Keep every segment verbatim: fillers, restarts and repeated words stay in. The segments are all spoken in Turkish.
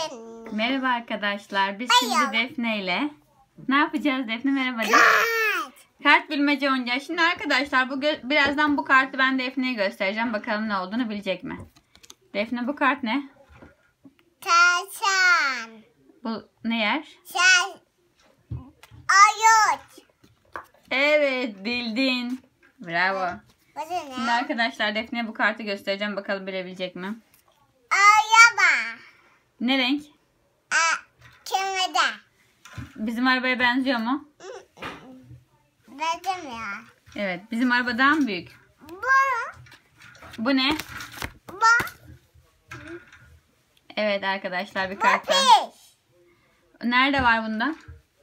Merhaba arkadaşlar. Biz şimdi Defne ile ne yapacağız Defne? Merhaba. Kart. Kart bilmece oynayacağız. Şimdi arkadaşlar bu birazdan bu kartı ben Defne'ye göstereceğim. Bakalım ne olduğunu bilecek mi? Defne, bu kart ne? Tavşan. Bu ne yer? Sen. Ayıt. Evet, bildin. Bravo. Bu da ne? Şimdi arkadaşlar Defne'ye bu kartı göstereceğim. Bakalım bilebilecek mi? Araba. Ne renk? A. Kemede. Bizim arabaya benziyor mu? Dedim ya. Evet. Bizim araba daha mı büyük? Bu. Bu ne? Bu. Evet arkadaşlar, bir Bu kart daha. piş. Nerede var bunda?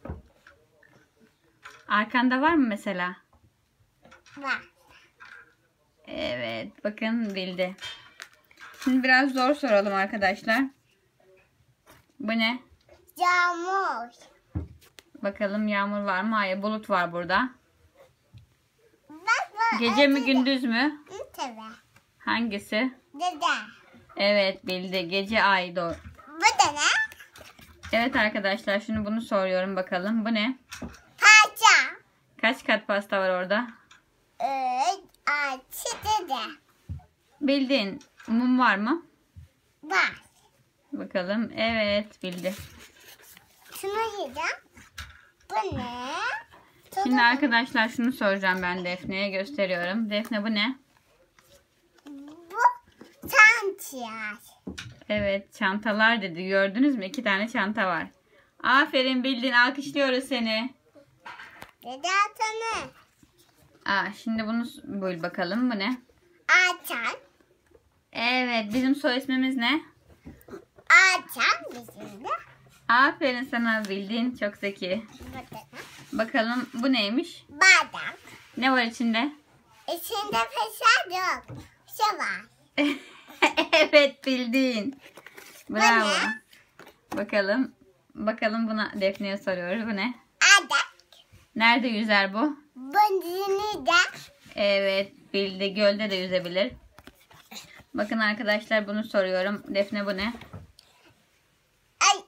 Arkanda var mı mesela? Var. Evet, bakın bildi. Şimdi biraz zor soralım arkadaşlar. Bu ne? Yağmur. Bakalım yağmur var mı? Hayır, bulut var burada. Bak bu. Gece mi gündüz mü? Tabii. Hangisi? Dede. Evet, bildi. Gece, ay, doğru. Bu da ne? Evet arkadaşlar, şimdi bunu soruyorum bakalım. Bu ne? Parça. Kaç kat pasta var orada? Üç, altı, dede. Bildin. Mum var mı? Var. Bakalım. Evet, bildi. Şunu yiyeceğim. Bu ne? Şimdi arkadaşlar şunu soracağım ben Defne'ye, gösteriyorum. Defne, bu ne? Bu çantiyar. Evet, çantalar dedi. Gördünüz mü? İki tane çanta var. Aferin, bildin. Alkışlıyoruz seni. Dede atanı. Aa, şimdi bunu bul bakalım. Bu ne? Açan. Evet, bizim soy ismimiz ne? Açan bizim de. Aferin sana, bildin. Çok zeki. Bu da ne? Bakalım bu neymiş? Badem. Ne var içinde? İçinde peşer yok. Şey var. Evet, bildin. Bravo. Bu ne? Bakalım. Bakalım buna Defne'ye soruyoruz. Bu ne? Adak. Nerede yüzer bu? Bundini de. Evet, bildi. Gölde de yüzebilir. Bakın arkadaşlar, bunu soruyorum. Defne, bu ne? Ay.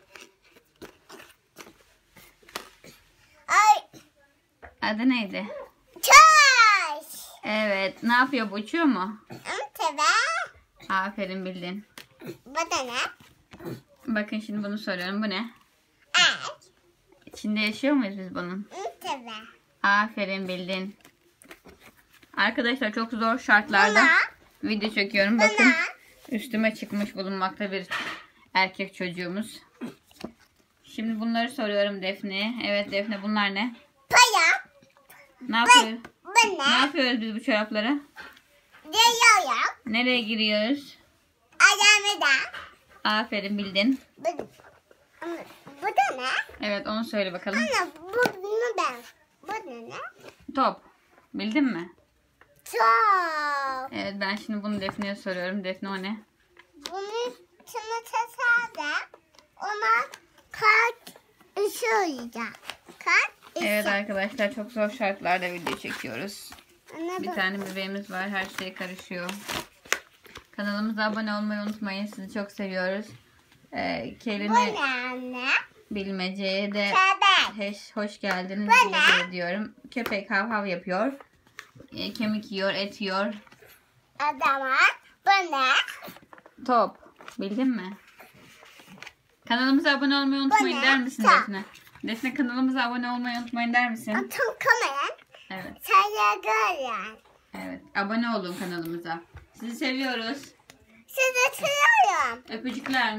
Ay. Adı neydi? Taş. Evet. Ne yapıyor? Bu uçuyor mu? Tabii. Aferin, bildin. Bu da ne? Bakın şimdi bunu soruyorum. Bu ne? Ağaç. İçinde yaşıyor muyuz biz bunun? Tabii. Aferin, bildin. Arkadaşlar çok zor şartlarda Buna. video çekiyorum. Bakın Buna. üstüme çıkmış bulunmakta bir erkek çocuğumuz. Şimdi bunları soruyorum Defne'ye. Evet Defne, bunlar ne? Paya. Ne yapıyoruz? Bu Ne ne? yapıyoruz biz bu çoraplara? Diyorum. Nereye giriyoruz? Adamı da. Aferin, bildin. Bu, bu da ne? Evet, onu söyle bakalım. Anne bu bunu ben. Bu da ne? Top. Bildin mi? Çok. Evet, ben şimdi bunu Defne'ye soruyorum. Defne, o ne? Bunu şunu tasarda ona kart ışığıyacak. Kart ışığı. Evet arkadaşlar, çok zor şartlarda video çekiyoruz. Anne, Bir bu- tane bebeğimiz var. Her şey karışıyor. Kanalımıza abone olmayı unutmayın. Sizi çok seviyoruz. Ee, Bu kelime ne anne? bilmeceye de Köpek. hoş, hoş geldiniz Bu ne? diye diyorum. Köpek hav hav yapıyor. Ee, kemik yiyor, et yiyor. Adama. Bu ne? Top. Bildin mi? Kanalımıza abone olmayı unutmayın ne? der misin Top. Defne? Defne, kanalımıza abone olmayı unutmayın der misin? Atın kameran. Evet. Saya gören. Evet. Abone olun kanalımıza. Sizi seviyoruz. Sizi seviyorum. Öpücükler.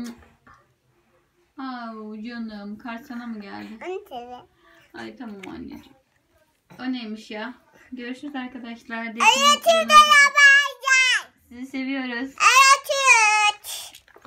Au canım. Kart sana mı geldi? Anne tabii. Ay tamam anneciğim. O neymiş ya? Görüşürüz arkadaşlar. Ayetinde yabancı. Sizi seviyoruz. Ay